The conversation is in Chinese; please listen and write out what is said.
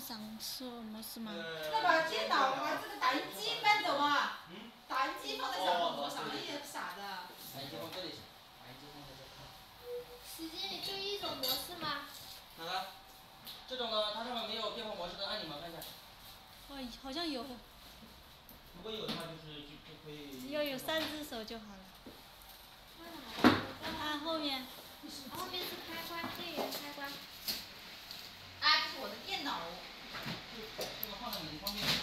上锁模式吗？ 那把电脑把这个打印机搬走嘛。打印机放在小火锅上，那也傻的。 打印机放这里，打印机放在这。 时间里就一种模式吗？ 哪个？这种的，它上面没有变换模式的，按钮吗？看一下。 哦，好像有。 如果有的话，就可以。 只要有3只手就好了。按后面。 后面是开关，电源开关。 哎，这是我的电脑。 这个放在你方便。